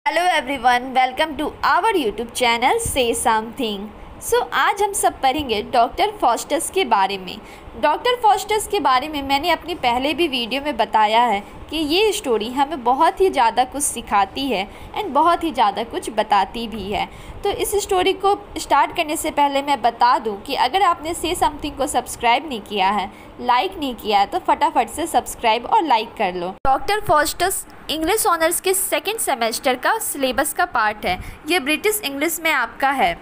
Hello everyone, welcome to our YouTube channel say something. आज हम सब पढ़ेंगे डॉक्टर फॉस्टस के बारे में। डॉक्टर फॉस्टस के बारे में मैंने अपनी पहले भी वीडियो में बताया है कि ये स्टोरी हमें बहुत ही ज़्यादा कुछ सिखाती है एंड बहुत ही ज़्यादा कुछ बताती भी है। तो इस स्टोरी को स्टार्ट करने से पहले मैं बता दूं कि अगर आपने से समथिंग को सब्सक्राइब नहीं किया है, लाइक नहीं किया है, तो फटाफट से सब्सक्राइब और लाइक कर लो। डॉक्टर फॉस्टस इंग्लिश ऑनर्स के सेकेंड सेमेस्टर का सिलेबस का पार्ट है। ये ब्रिटिश इंग्लिश में आपका है।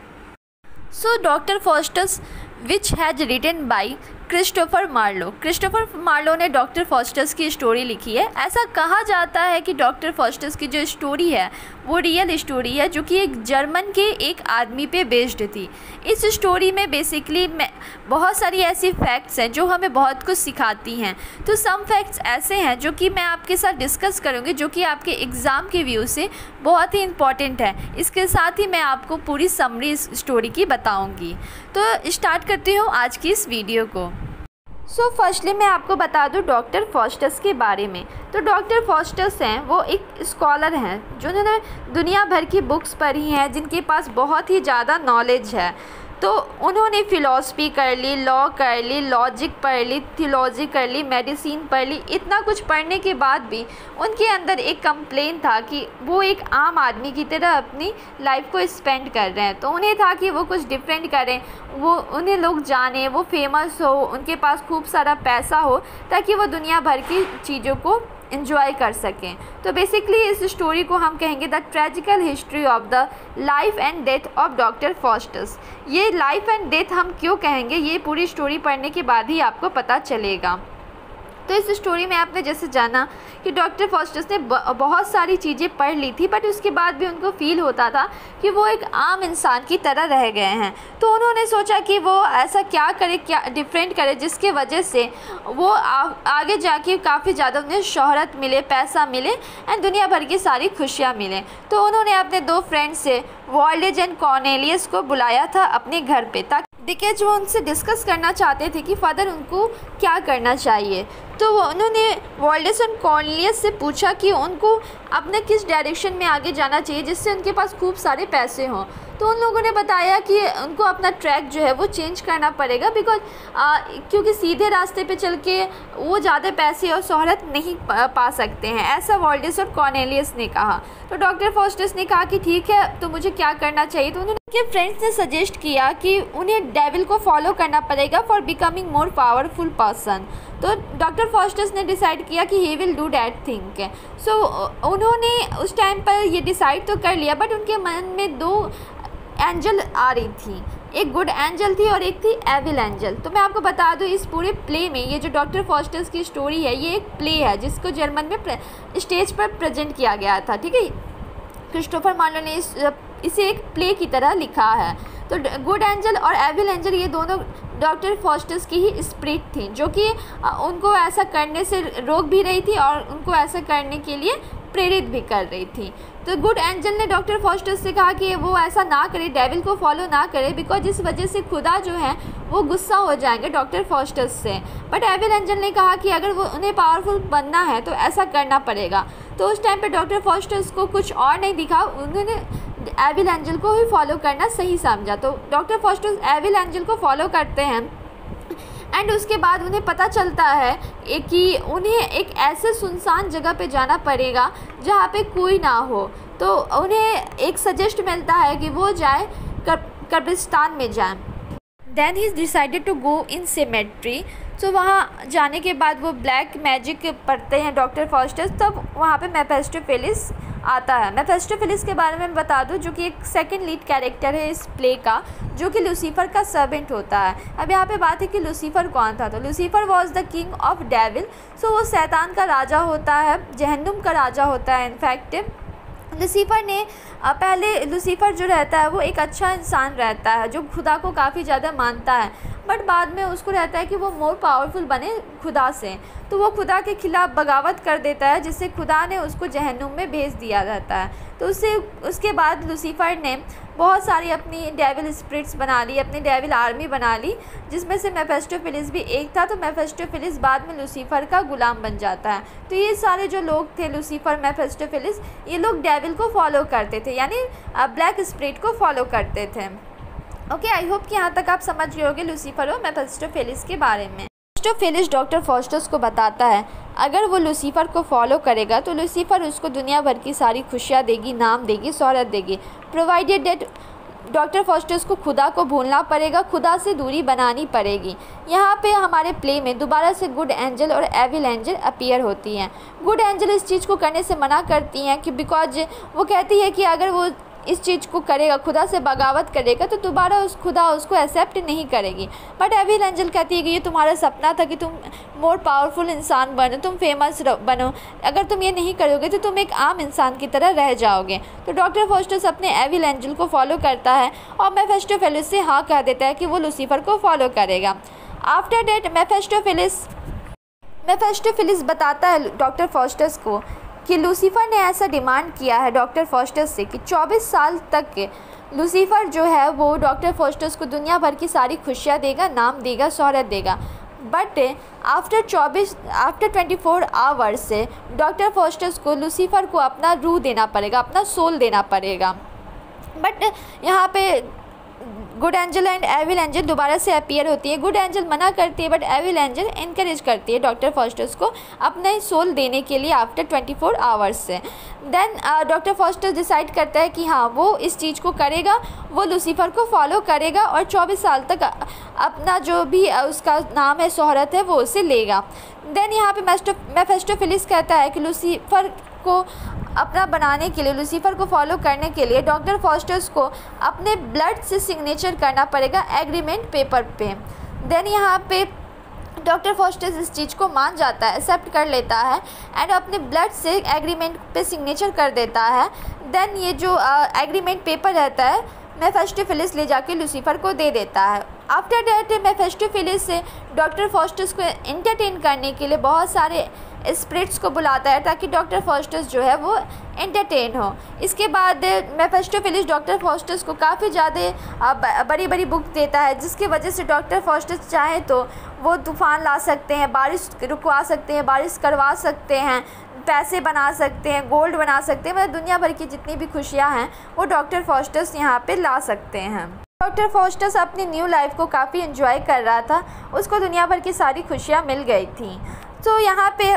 Doctor Faustus which has written by Christopher Marlowe. Christopher Marlowe ने डॉक्टर फॉस्टस की स्टोरी लिखी है। ऐसा कहा जाता है कि डॉक्टर फॉस्टस की जो स्टोरी है वो रियल स्टोरी है, जो कि एक जर्मन के एक आदमी पे बेस्ड थी। इस स्टोरी में बेसिकली बहुत सारी ऐसी फैक्ट्स हैं जो हमें बहुत कुछ सिखाती हैं। तो सम फैक्ट्स ऐसे हैं जो कि मैं आपके साथ डिस्कस करूँगी, जो कि आपके एग्ज़ाम के व्यू से बहुत ही इम्पॉर्टेंट है। इसके साथ ही मैं आपको पूरी समरी इस स्टोरी की बताऊँगी। तो स्टार्ट करती हूँ आज की इस वीडियो को। फर्स्टली मैं आपको बता दूं डॉक्टर फॉस्टस के बारे में। तो डॉक्टर फॉस्टस हैं, वो एक स्कॉलर हैं जिन्होंने दुनिया भर की बुक्स पढ़ी हैं, जिनके पास बहुत ही ज़्यादा नॉलेज है। तो उन्होंने फ़िलॉसफी कर ली, लॉ कर ली, लॉजिक पढ़ ली, थियोलॉजी कर ली, मेडिसिन पढ़ ली। इतना कुछ पढ़ने के बाद भी उनके अंदर एक कंप्लेन था कि वो एक आम आदमी की तरह अपनी लाइफ को स्पेंड कर रहे हैं। तो उन्हें था कि वो कुछ डिफरेंट करें, वो उन्हें लोग जाने, वो फेमस हो, उनके पास खूब सारा पैसा हो, ताकि वो दुनिया भर की चीज़ों को एंजॉय कर सकें। तो बेसिकली इस स्टोरी को हम कहेंगे the tragical history of the life and death of doctor Faustus. ये लाइफ एंड डेथ हम क्यों कहेंगे, ये पूरी स्टोरी पढ़ने के बाद ही आपको पता चलेगा। तो इस स्टोरी में आपने जैसे जाना कि डॉक्टर फॉस्टस ने बहुत सारी चीज़ें पढ़ ली थी, बट उसके बाद भी उनको फ़ील होता था कि वो एक आम इंसान की तरह रह गए हैं। तो उन्होंने सोचा कि वो ऐसा क्या करे, क्या डिफरेंट करे, जिसके वजह से वो आगे जाके काफ़ी ज़्यादा उन्हें शोहरत मिले, पैसा मिले एंड दुनिया भर की सारी खुशियाँ मिलें। तो उन्होंने अपने दो फ्रेंड्स से वॉल्डेज एंड कॉर्नेलियस को बुलाया था अपने घर पे, ताकि बिकॉज वो उनसे डिस्कस करना चाहते थे कि फादर उनको क्या करना चाहिए। तो उन्होंने वॉल्डेज एंड कॉर्नेलियस से पूछा कि उनको अपने किस डायरेक्शन में आगे जाना चाहिए जिससे उनके पास खूब सारे पैसे हों। तो उन लोगों ने बताया कि उनको अपना ट्रैक जो है वो चेंज करना पड़ेगा, बिकॉज क्योंकि सीधे रास्ते पे चल के वो ज़्यादा पैसे और शोहरत नहीं पा सकते हैं, ऐसा वॉल्डेज और कॉर्नेलियस ने कहा। तो डॉक्टर फॉस्टस ने कहा कि ठीक है, तो मुझे क्या करना चाहिए। तो उनके फ्रेंड्स ने सजेस्ट किया कि उन्हें डेविल को फॉलो करना पड़ेगा for becoming more powerful person. तो डॉक्टर फॉस्टस ने डिसाइड किया कि he will do that thing. उन्होंने उस टाइम पर ये डिसाइड तो कर लिया, बट उनके मन में दो एंजल आ रही थी, एक गुड एंजल थी और एक थी एविल एंजल। तो मैं आपको बता दूं इस पूरे प्ले में, ये जो डॉक्टर फॉस्टस की स्टोरी है ये एक प्ले है जिसको जर्मन में स्टेज पर प्रेजेंट किया गया था। ठीक है, क्रिस्टोफर मार्लो ने इसे एक प्ले की तरह लिखा है। तो गुड एंजल और एविल एंजल ये दोनों डॉक्टर फॉस्टस की ही स्पिरिट थी, जो कि उनको ऐसा करने से रोक भी रही थी और उनको ऐसा करने के लिए प्रेरित भी कर रही थी। तो गुड एंजल ने डॉक्टर फॉस्टस से कहा कि वो ऐसा ना करे, डेविल को फॉलो ना करे, बिकॉज इस वजह से खुदा जो है वो गुस्सा हो जाएंगे डॉक्टर फॉस्टस से। बट एविल एंजल ने कहा कि अगर वो उन्हें पावरफुल बनना है तो ऐसा करना पड़ेगा। तो उस टाइम पे डॉक्टर फॉस्टस को कुछ और नहीं दिखा, उन्होंने एविल एंजल को ही फॉलो करना सही समझा। तो डॉक्टर फॉस्टस एविल एंजल को फॉलो करते हैं एंड उसके बाद उन्हें पता चलता है कि उन्हें एक ऐसे सुनसान जगह पे जाना पड़ेगा जहाँ पे कोई ना हो। तो उन्हें एक सजेस्ट मिलता है कि वो जाए कब्रिस्तान में जाए। Then he decided to go in cemetery. तो वहाँ जाने के बाद वो ब्लैक मैजिक पढ़ते हैं डॉक्टर फॉस्टस। तब वहाँ पे मेफिस्टोफेलिस आता है। मेफिस्टोफेलिस के बारे में बता दूं, जो कि एक सेकंड लीड कैरेक्टर है इस प्ले का, जो कि लूसीफर का सर्वेंट होता है। अब यहाँ पे बात है कि लूसीफर कौन था। तो Lucifer was the king of devil. वो शैतान का राजा होता है, जहन्नुम का राजा होता है। इनफैक्ट लूसीफर ने लूसीफर जो रहता है वो एक अच्छा इंसान रहता है, जो खुदा को काफ़ी ज़्यादा मानता है बट बाद में उसको रहता है कि वो मोर पावरफुल बने खुदा से, तो वो खुदा के खिलाफ़ बगावत कर देता है, जिससे खुदा ने उसको जहन्नुम में भेज दिया जाता है। तो उसके बाद लूसीफर ने बहुत सारी अपनी डेविल स्पिरिट्स बना ली, अपनी डेविल आर्मी बना ली, जिसमें से मेफिस्टोफेलिस भी एक था। तो मेफिस्टोफेलिस बाद में लूसीफर का गुलाम बन जाता है। तो ये सारे जो लोग थे, लूसीफर, मेफिस्टोफेलिस, ये लोग डेविल को फॉलो करते थे, यानी ब्लैक स्पिरिट को फॉलो करते थे। ओके, आई होप कि यहाँ तक आप समझ गए होंगे लूसीफर और मेफिस्टोफेलिस के बारे में। मेफिस्टोफेलिस डॉक्टर फॉस्टस को बताता है अगर वो लूसीफर को फॉलो करेगा तो लूसीफर उसको दुनिया भर की सारी खुशियाँ देगी, नाम देगी, शोहरत देगी, प्रोवाइडेड डेट डॉक्टर फॉस्टस को खुदा को भूलना पड़ेगा, खुदा से दूरी बनानी पड़ेगी। यहाँ पे हमारे प्ले में दोबारा से गुड एंजल और एविल एंजल अपीयर होती हैं। गुड एंजल इस चीज़ को करने से मना करती हैं कि बिकॉज वो कहती है कि अगर वो इस चीज़ को करेगा, खुदा से बगावत करेगा, तो दोबारा खुदा उसको एक्सेप्ट नहीं करेगी। बट एविल एंजल कहती है कि ये तुम्हारा सपना था कि तुम मोर पावरफुल इंसान बनो, तुम फेमस बनो, अगर तुम ये नहीं करोगे तो तुम एक आम इंसान की तरह रह जाओगे। तो डॉक्टर फॉस्टस अपने एविल एंजल को फॉलो करता है और मेफिस्टोफेलिस से हाँ कह देता है कि वो लूसीफर को फॉलो करेगा। आफ्टर डेट मेफिस्टोफेलिस बताता है डॉक्टर फॉस्टस को कि लूसीफर ने ऐसा डिमांड किया है डॉक्टर फॉस्टस से कि 24 साल तक के लूसीफर जो है वो डॉक्टर फॉस्टस को दुनिया भर की सारी खुशियाँ देगा, नाम देगा, शोहरत देगा। बट आफ्टर 24 आवर्स से डॉक्टर फॉस्टस को लूसीफर को अपना रूह देना पड़ेगा, अपना सोल देना पड़ेगा। बट यहाँ पे good angel and evil angel दोबारा से अपीयर होती है। गुड एंजल मना करती है बट एविल एंजल इनकरेज करती है डॉक्टर फॉस्टस को अपना सोल देने के लिए आफ्टर 24 आवर्स से। देन डॉक्टर फॉस्टस डिसाइड करता है कि हाँ वो इस चीज़ को करेगा, वो लूसीफर को फॉलो करेगा और 24 साल तक अपना जो भी उसका नाम है, शोहरत है, वो उसे लेगा। देन यहाँ पे मेफिस्टोफेलिस कहता है कि लूसीफर को अपना बनाने के लिए, लूसीफर को फॉलो करने के लिए डॉक्टर फॉस्टस को अपने ब्लड से सिग्नेचर करना पड़ेगा एग्रीमेंट पेपर पे। देन यहाँ पे डॉक्टर फॉस्टस इस चीज़ को मान जाता है, एक्सेप्ट कर लेता है एंड अपने ब्लड से एग्रीमेंट पे सिग्नेचर कर देता है। देन ये जो एग्रीमेंट पेपर रहता है मेफिस्टोफेलिस ले जाके लूसीफर को दे देता है। आफ्टर डेट मेफिस्टोफेलिस से डॉक्टर फॉस्टस को एंटरटेन करने के लिए बहुत सारे स्पिरिट्स को बुलाता है ताकि डॉक्टर फॉस्टस जो है वो एंटरटेन हो। इसके बाद मेफिस्टोफेलिस डॉक्टर फॉस्टस को काफ़ी ज़्यादा बड़ी बड़ी बुक देता है, जिसकी वजह से डॉक्टर फॉस्टस चाहे तो वो तूफ़ान ला सकते हैं, बारिश रुकवा सकते हैं, बारिश करवा सकते हैं, पैसे बना सकते हैं, गोल्ड बना सकते हैं, मतलब दुनिया भर की जितनी भी खुशियाँ हैं वो डॉक्टर फॉस्टस यहाँ पे ला सकते हैं। डॉक्टर फॉस्टस अपनी न्यू लाइफ को काफ़ी एंजॉय कर रहा था, उसको दुनिया भर की सारी खुशियाँ मिल गई थी। तो यहाँ पे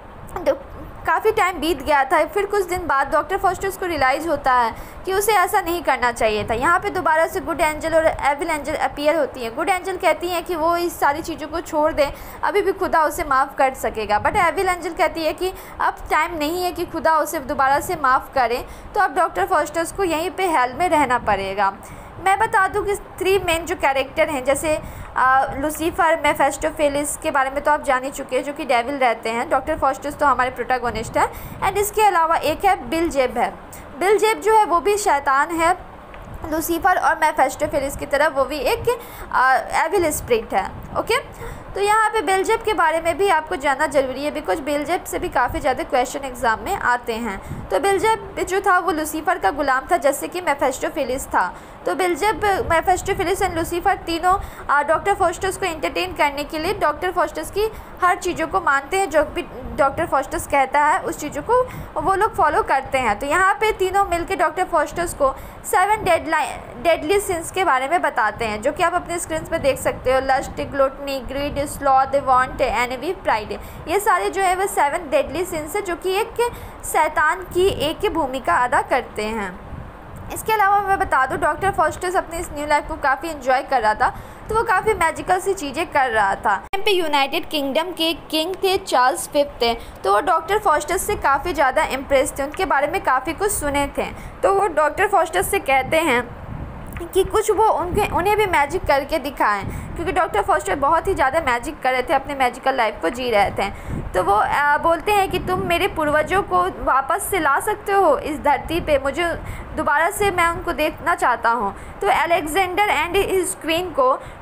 काफ़ी टाइम बीत गया था। फिर कुछ दिन बाद डॉक्टर फॉस्टस को रियलाइज़ होता है कि उसे ऐसा नहीं करना चाहिए था। यहाँ पे दोबारा से गुड एंजल और एविल एंजल अपीयर होती हैं। गुड एंजल कहती हैं कि वो इस सारी चीज़ों को छोड़ दें, अभी भी खुदा उसे माफ़ कर सकेगा। बट एविल एंजल कहती है कि अब टाइम नहीं है कि खुदा उसे दोबारा से माफ़ करे, तो अब डॉक्टर फॉस्टस को यहीं पे हेल में रहना पड़ेगा। मैं बता दूं कि 3 मेन जो कैरेक्टर हैं, जैसे लूसीफर, मेफिस्टोफेलिस के बारे में तो आप जान ही चुके हैं, जो कि डेविल रहते हैं। डॉक्टर फॉस्टस तो हमारे प्रोटैगोनिस्ट है। एंड इसके अलावा एक है बिलजेब है। बिलजेब जो है वो भी शैतान है, लूसीफर और मेफिस्टोफेलिस की तरह वो भी एक एविल स्पिरिट है। ओके, तो यहाँ पे बेलजेब के बारे में भी आपको जानना जरूरी है, बिकॉज बेलजेब से भी काफ़ी ज़्यादा क्वेश्चन एग्जाम में आते हैं। तो बेलजेब जो था वो लूसीफर का गुलाम था, जैसे कि मेफिस्टोफेलिस था। तो बेलजेब, मेफिस्टोफेलिस एंड लूसीफर तीनों डॉक्टर फॉस्टस को एंटरटेन करने के लिए डॉक्टर फॉस्टस की हर चीज़ों को मानते हैं, जो भी डॉक्टर फॉस्टस कहता है उस चीज़ों को वो लोग फॉलो करते हैं। तो यहाँ पे तीनों मिलकर डॉक्टर फॉस्टस को 7 डेडली सिंस के बारे में बताते हैं, जो कि आप अपने स्क्रीन पे देख सकते हो। Lust, gluttony, greed, sloth, want, envy, pride, ये सारे जो है वो 7 डेडली सिंस है, जो कि एक शैतान की एक भूमिका अदा करते हैं। इसके अलावा मैं बता दूं, डॉक्टर फॉस्टस अपनी इस न्यू लाइफ को काफ़ी एंजॉय कर रहा था, तो वो काफ़ी मैजिकल सी चीज़ें कर रहा था। टाइम पे यूनाइटेड किंगडम के किंग थे चार्ल्स 5 थे, तो वो डॉक्टर फॉस्टस से काफ़ी ज़्यादा इम्प्रेस थे, उनके बारे में काफ़ी कुछ सुने थे। तो वो डॉक्टर फॉस्टस से कहते हैं कि कुछ वो उन्हें भी मैजिक करके दिखाएं, क्योंकि डॉक्टर फॉस्टर बहुत ही ज़्यादा मैजिक कर रहे थे, अपने मैजिकल लाइफ को जी रहे थे। तो वो बोलते हैं कि तुम मेरे पूर्वजों को वापस से ला सकते हो इस धरती पे, मुझे दोबारा से मैं उनको देखना चाहता हूँ। तो अलेक्जेंडर एंड हिज क्वीन को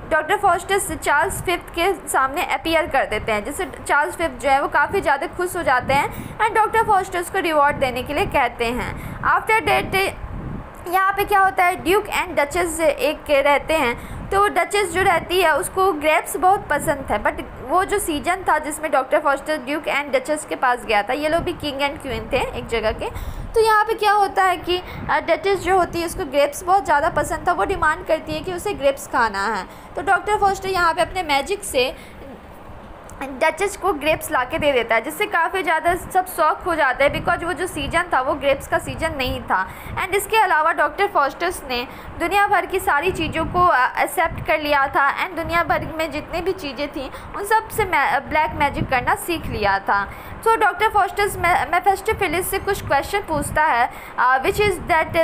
डॉक्टर फॉस्टस चार्ल्स फिफ्थ के सामने अपीयर कर देते हैं, जिससे चार्ल्स फिफ्थ जो है वो काफ़ी ज़्यादा खुश हो जाते हैं एंड डॉक्टर फॉस्टस को रिवॉर्ड देने के लिए कहते हैं। आफ्टर डेट यहाँ पे क्या होता है, ड्यूक एंड डचेस एक रहते हैं, तो डचेस जो रहती है उसको ग्रेप्स बहुत पसंद था, बट वो जो सीजन था जिसमें doctor Faustus duke and duchess के पास गया था, ये लोग भी किंग एंड क्वीन थे एक जगह के, तो यहाँ पे क्या होता है कि डचेस जो होती है उसको ग्रेप्स बहुत ज़्यादा पसंद था, वो डिमांड करती है कि उसे ग्रेप्स खाना है। तो डॉक्टर फॉस्टर यहाँ पे अपने मैजिक से डचेस को ग्रेप्स ला के दे देता है, जिससे काफ़ी ज़्यादा सब शॉक हो जाते हैं, बिकॉज वो जो सीजन था वो ग्रेप्स का सीजन नहीं था। एंड इसके अलावा डॉक्टर फॉस्टस ने दुनिया भर की सारी चीज़ों को एक्सेप्ट कर लिया था एंड दुनिया भर में जितनी भी चीज़ें थी उन सब से ब्लैक मैजिक करना सीख लिया था। तो डॉक्टर फॉस्टस मेफिस्टोफेलिस से कुछ क्वेश्चन पूछता है, विच इज़ दैट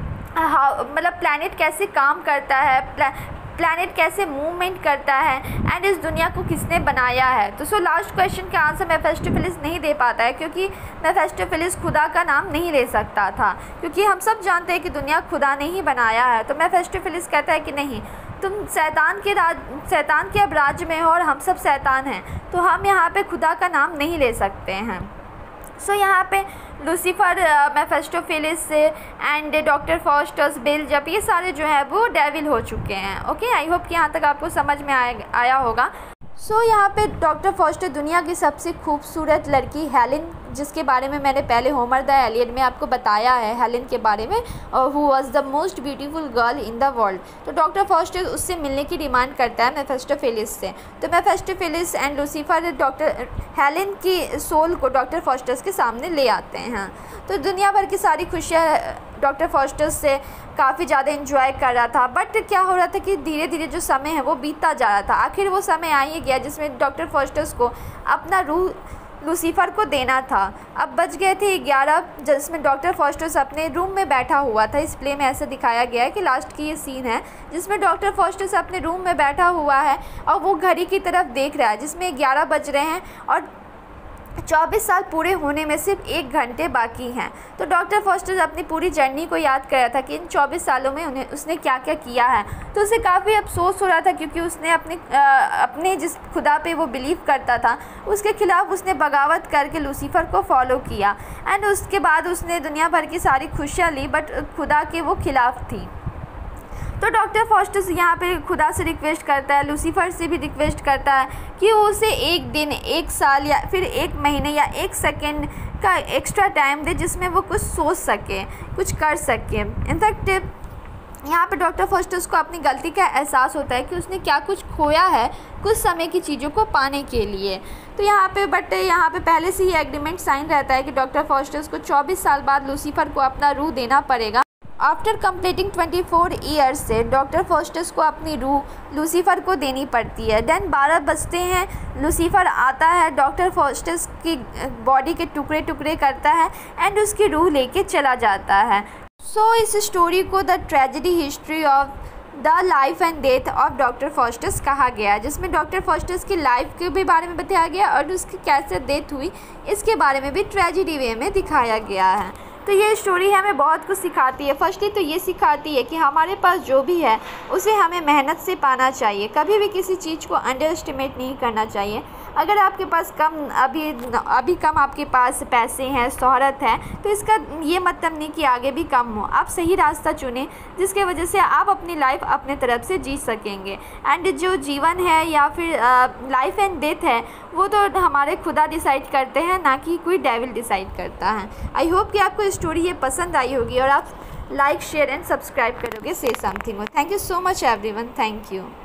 मतलब प्लैनेट कैसे काम करता है, प्लैनेट कैसे मूवमेंट करता है एंड इस दुनिया को किसने बनाया है। तो लास्ट क्वेश्चन का आंसर मेफिस्टोफेलिस नहीं दे पाता है, क्योंकि मेफिस्टोफेलिस खुदा का नाम नहीं ले सकता था, क्योंकि हम सब जानते हैं कि दुनिया खुदा ने ही बनाया है। तो मेफिस्टोफेलिस कहता है कि नहीं, तुम शैतान के अब राज्य में हो और हम सब शैतान हैं, तो हम यहाँ पे खुदा का नाम नहीं ले सकते हैं। सो यहाँ पे Lucifer, Mephistopheles and doctor Faustus, Beelzebub, ये सारे जो है वो डेविल हो चुके हैं। ओके, आई होप कि यहाँ तक आपको समझ में आया होगा। यहाँ पे डॉक्टर फॉस्टर दुनिया की सबसे खूबसूरत लड़की हेलेन, जिसके बारे में मैंने पहले होमर द एलियड में आपको बताया है हेलेन के बारे में, who was the most beautiful girl in the world. तो डॉक्टर फॉस्टर उससे मिलने की डिमांड करता है मेफिस्टोफेलिस से। तो Mephistopheles and Lucifer doctor Helen की सोल को डॉक्टर फॉस्टर्स के सामने ले आते हैं। तो दुनिया भर की सारी खुशियाँ डॉक्टर फॉस्टर्स से काफ़ी ज़्यादा इंजॉय कर रहा था, बट क्या हो रहा था कि धीरे धीरे जो समय है वो बीतता जा रहा था। आखिर वो समय आ ही गया जिसमें डॉक्टर फॉस्टर्स को अपना रूह लूसीफर को देना था। अब बच गए थे 11, जिसमें डॉक्टर फॉस्टर्स अपने रूम में बैठा हुआ था। इस प्ले में ऐसा दिखाया गया है कि लास्ट की ये सीन है जिसमें डॉक्टर फॉस्टर्स अपने रूम में बैठा हुआ है और वो घड़ी की तरफ देख रहा है, जिसमें 11 बज रहे हैं और 24 साल पूरे होने में सिर्फ 1 घंटे बाकी हैं। तो डॉक्टर फॉस्टर अपनी पूरी जर्नी को याद कर रहा था कि इन 24 सालों में उसने क्या क्या किया है। तो उसे काफ़ी अफसोस हो रहा था, क्योंकि उसने अपने जिस खुदा पे वो बिलीव करता था उसके खिलाफ उसने बगावत करके लूसीफर को फॉलो किया एंड उसके बाद उसने दुनिया भर की सारी खुशियाँ ली, बट खुदा के वो खिलाफ थी। तो डॉक्टर फॉस्टस यहाँ पे खुदा से रिक्वेस्ट करता है, लूसीफर से भी रिक्वेस्ट करता है कि वो उसे 1 दिन, 1 साल या फिर 1 महीने या 1 सेकेंड का एक्स्ट्रा टाइम दे, जिसमें वो कुछ सोच सके, कुछ कर सके। इनफैक्ट यहाँ पे डॉक्टर फॉस्टस को अपनी गलती का एहसास होता है कि उसने क्या कुछ खोया है कुछ समय की चीज़ों को पाने के लिए। तो यहाँ पे पहले से ही एग्रीमेंट साइन रहता है कि डॉक्टर फॉस्टस को 24 साल बाद लूसीफर को अपना रूह देना पड़ेगा। आफ्टर कंप्लीटिंग 24 ईयर्स से डॉक्टर फॉस्टस को अपनी रूह लूसीफर को देनी पड़ती है। देन 12 बजते हैं, लूसीफर आता है, डॉक्टर फॉस्टस की बॉडी के टुकड़े टुकड़े करता है एंड उसकी रूह लेके चला जाता है। इस स्टोरी को the tragedy history of the life and death of doctor Faustus कहा गया, जिसमें डॉक्टर फॉस्टस की लाइफ के भी बारे में बताया गया और उसकी कैसे डेथ हुई इसके बारे में भी ट्रेजेडी वे में दिखाया गया है। तो ये स्टोरी हमें बहुत कुछ सिखाती है। फर्स्टली तो ये सिखाती है कि हमारे पास जो भी है उसे हमें मेहनत से पाना चाहिए, कभी भी किसी चीज़ को अंडर एस्टिमेट नहीं करना चाहिए। अगर आपके पास अभी कम आपके पास पैसे हैं, शोहरत है, तो इसका ये मतलब नहीं कि आगे भी कम हो। आप सही रास्ता चुनें जिसके वजह से आप अपनी लाइफ अपने तरफ से जी सकेंगे। एंड जो जीवन है या फिर लाइफ एंड डेथ है वो तो हमारे खुदा डिसाइड करते हैं, ना कि कोई डेविल डिसाइड करता है। आई होप कि आपको स्टोरी ये पसंद आई होगी और आप लाइक, शेयर एंड सब्सक्राइब करोगे से something. Thank you so much everyone, thank you.